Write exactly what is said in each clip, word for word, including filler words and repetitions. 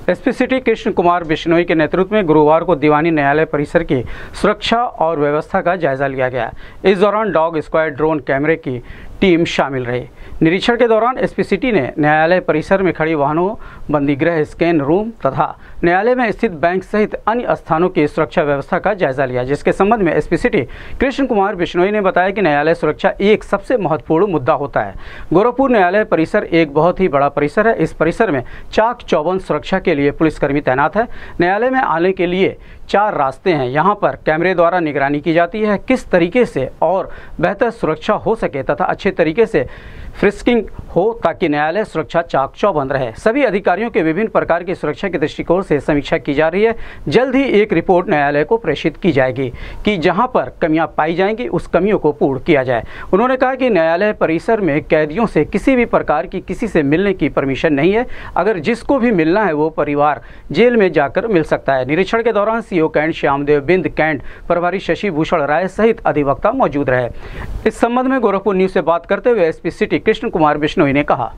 SP city Krishna Kumar Bishnoi के नेतृत्व में गुरुवार को दीवानी न्यायालय परिसर की सुरक्षा और व्यवस्था का जायजा लिया गया। इस दौरान डॉग स्क्वाड ड्रोन कैमरे की टीम शामिल रही। निरीक्षण के दौरान एसपी सिटी ने न्यायालय परिसर में खड़ी वाहनों, बंदीगृह, स्कैन रूम तथा न्यायालय में स्थित बैंक सहित अन्य स्थानों की सुरक्षा व्यवस्था का जायजा लिया, जिसके संबंध में एसपी सिटी कृष्ण कुमार बिश्नोई ने बताया कि न्यायालय सुरक्षा एक सबसे महत्वपूर्ण मुद्दा होता है। गोरखपुर न्यायालय परिसर एक बहुत ही बड़ा परिसर है। इस परिसर में चाक चौबंद सुरक्षा के लिए पुलिसकर्मी तैनात है। न्यायालय में आने के लिए चार रास्ते हैं। यहाँ पर कैमरे द्वारा निगरानी की जाती है किस तरीके से और बेहतर सुरक्षा हो सके तथा अच्छे तरीके से फ्रिस्किंग हो ताकि न्यायालय सुरक्षा चाक चौबंद रहे। सभी अधिकारियों के विभिन्न प्रकार की सुरक्षा के दृष्टिकोण से समीक्षा की जा रही है। जल्द ही एक रिपोर्ट न्यायालय को प्रेषित की जाएगी कि जहां पर कमियां पाई जाएंगी उस कमियों को पूर्ण किया जाए। उन्होंने कहा कि न्यायालय परिसर में कैदियों से किसी भी प्रकार की किसी से मिलने की परमिशन नहीं है। अगर जिसको भी मिलना है वो परिवार जेल में जाकर मिल सकता है। निरीक्षण के दौरान CO cantt Shyamdev Bind, cantt प्रभारी शशि भूषण राय सहित अधिवक्ता मौजूद रहे। इस संबंध में गोरखपुर न्यूज से बात करते हुए एसपी सिटी कृष्ण कुमार बिश्नोई ने कहा,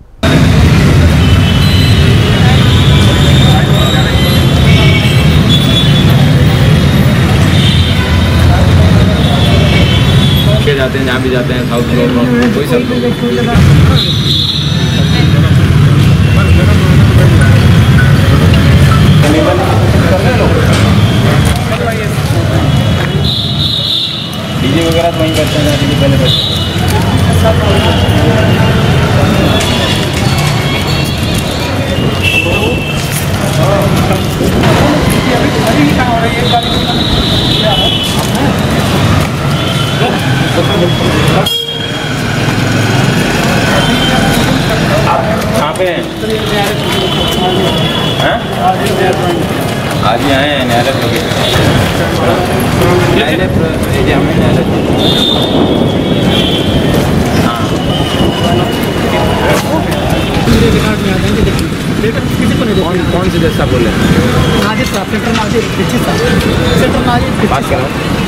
जाते हैं जहाँ भी जाते हैं साउथ फ्लोर कोई सब डीजे वगैरह तो वहीं करते हैं डीजे पहले करते हैं। आप कहाँ पे हैं? आज ही आए हैं न्यायालय न्यायालय न्यायालय हाँ कौन कौन से जैसा बोले बात करो।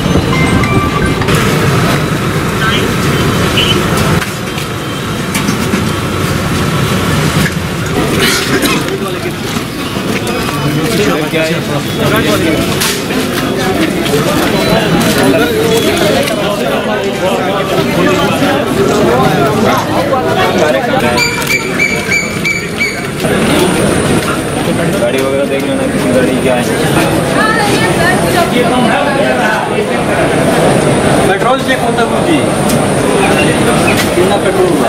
क्या है गाड़ी वगैरह देख लेना किसी गाड़ी क्या है। पेट्रोल चेक होता है कितना पेट्रोल हुआ।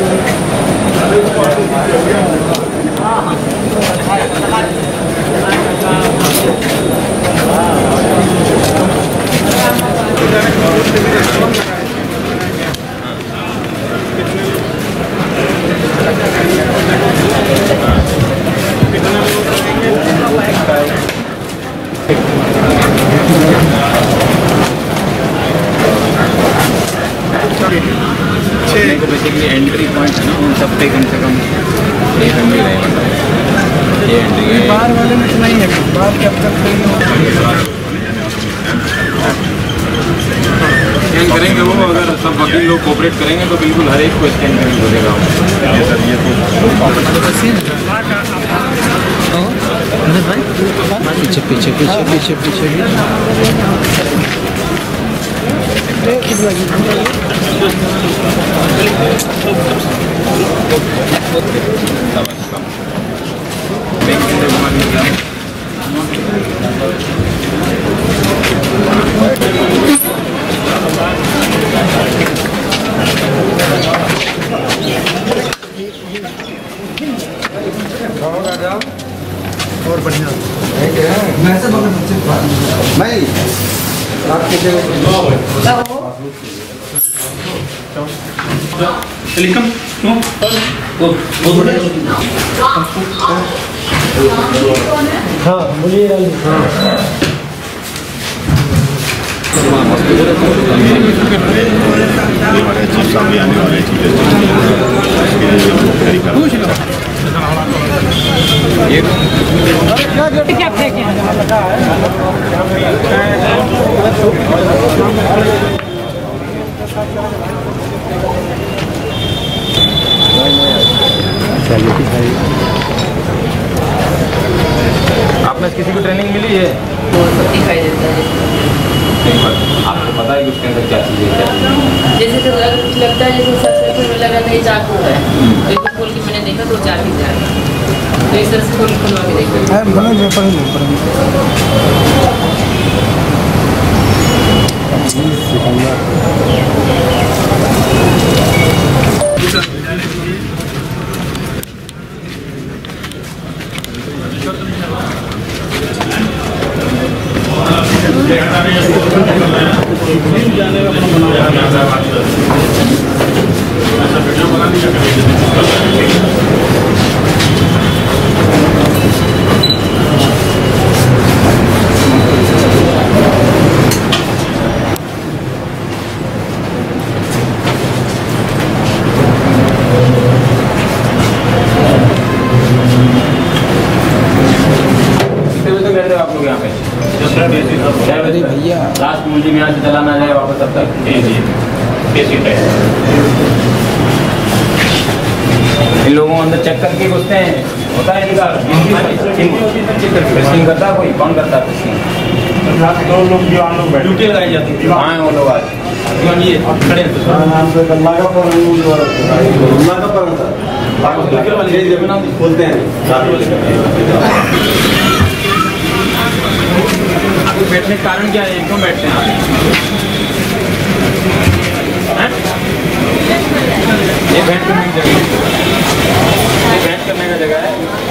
को बेसिकली एंट्री पॉइंट है ना, उन सब पे कम से कम एक एंट्री रहेगा। ये एंट्री है बाहर वाले में तो नहीं है, बाहर कब तक स्कैन करेंगे वो। अगर सब वकील लोग कोऑपरेट करेंगे तो बिल्कुल हर एक को स्कैन करके बोलेगा। ये सर ये तो पीछे पीछे पीछे पीछे पीछे और बढ़िया मैं से बगल बच्चे नहीं आपके जो लिखम नो वो वो हाँ बोलिए हाँ हमारे चीफ साहब भी आने वाले चीजें क्या फेंके चलिए में किसी को ट्रेनिंग मिली है? वो सब दिखाई देता है। नहीं, पर आपको पता है कि उसके अंदर क्या चीज़ है, क्या चीज़ है? जैसे तो अगर कुछ लगता है, जैसे सबसे पहले लगा था ये चाकू है, तो इसको खोल के मैंने देखा तो चाकू था, तो इस तरह से खोल खुलवा के देखा। आप लोग यहाँ पे भैया लास्ट मुझे यहाँ से चला ना जाए वापस तब तक इन लोगों को अंदर चेक करके घुसते हैं, होता है इनका टेस्टिंग करता है कोई, कौन करता है टेस्टिंग? दो लोग दीवान लोग बैठे ड्यूटी लगाई जाती है। हाँ वो लोग आज ये खड़े हैं खोलते हैं। बैठने का कारण क्या है, क्यों बैठते हैं आप? ये बैठ करने की जगह, ये बैठ करने का जगह है।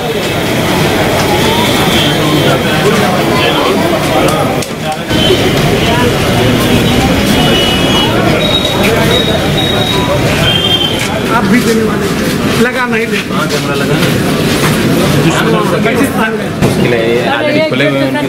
आप भी देने वाले लगा नहीं दे? हाँ कैमरा लगा मुश्किल है ये, आगे खुले हुए उनकी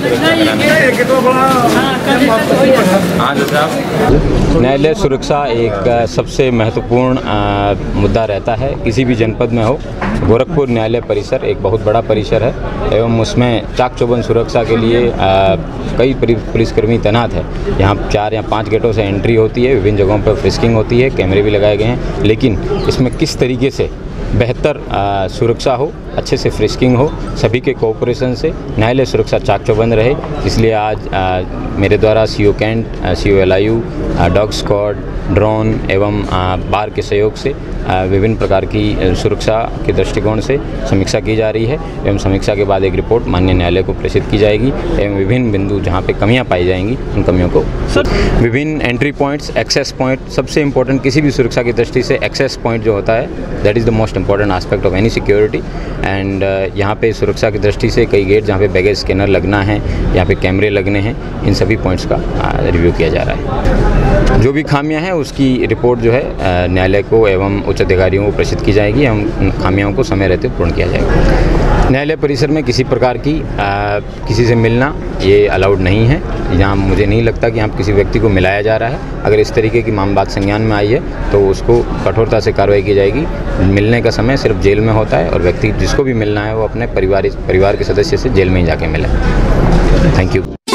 हाँ साहब। न्यायालय सुरक्षा एक सबसे महत्वपूर्ण मुद्दा रहता है किसी भी जनपद में हो। गोरखपुर न्यायालय परिसर एक बहुत बड़ा परिसर है एवं उसमें चाक चौबंद सुरक्षा के लिए आ, कई पुलिसकर्मी तैनात है। यहाँ चार या पाँच गेटों से एंट्री होती है, विभिन्न जगहों पर फ्रिस्किंग होती है, कैमरे भी लगाए गए हैं, लेकिन इसमें किस तरीके से बेहतर आ, सुरक्षा हो, अच्छे से फ्रिस्किंग हो, सभी के कोऑपरेशन से न्यायालय सुरक्षा चाक चौबंद रहे, इसलिए आज आ, मेरे द्वारा C O cantt, C O L I U, dog squad, drone एवं आ, बार के सहयोग से आ, विभिन्न प्रकार की सुरक्षा के दृष्टिकोण से समीक्षा की जा रही है एवं समीक्षा के बाद एक रिपोर्ट माननीय न्यायालय को प्रेषित की जाएगी एवं विभिन्न बिंदु जहाँ पे कमियाँ पाई जाएंगी उन कमियों को विभिन्न एंट्री पॉइंट्स, एक्सेस पॉइंट, सबसे इम्पोर्टेंट किसी भी सुरक्षा की दृष्टि से एक्सेस पॉइंट जो होता है that is the most important aspect of any security. And यहाँ पे सुरक्षा की दृष्टि से कई गेट जहाँ पे बैगेज स्कैनर लगना है, यहाँ पे कैमरे लगने हैं, इन सभी पॉइंट्स का रिव्यू किया जा रहा है। जो भी खामियां हैं उसकी रिपोर्ट जो है न्यायालय को एवं उच्च अधिकारियों को प्रेषित की जाएगी एवं उन खामियों को समय रहते पूर्ण किया जाएगा। न्यायालय परिसर में किसी प्रकार की आ, किसी से मिलना ये अलाउड नहीं है। यहाँ मुझे नहीं लगता कि यहाँ किसी व्यक्ति को मिलाया जा रहा है। अगर इस तरीके की माम बात संज्ञान में आई है तो उसको कठोरता से कार्रवाई की जाएगी। मिलने का समय सिर्फ जेल में होता है और व्यक्ति जिसको भी मिलना है वो अपने परिवार परिवार के सदस्य से जेल में ही जाके मिले। Thank you.